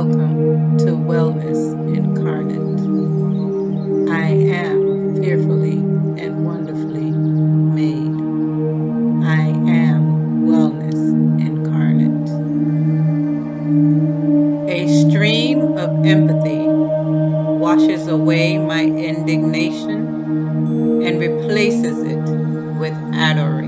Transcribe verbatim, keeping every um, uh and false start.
Welcome to Wellness Incarnate. I am fearfully and wonderfully made. I am Wellness Incarnate. A stream of empathy washes away my indignation and replaces it with adoration.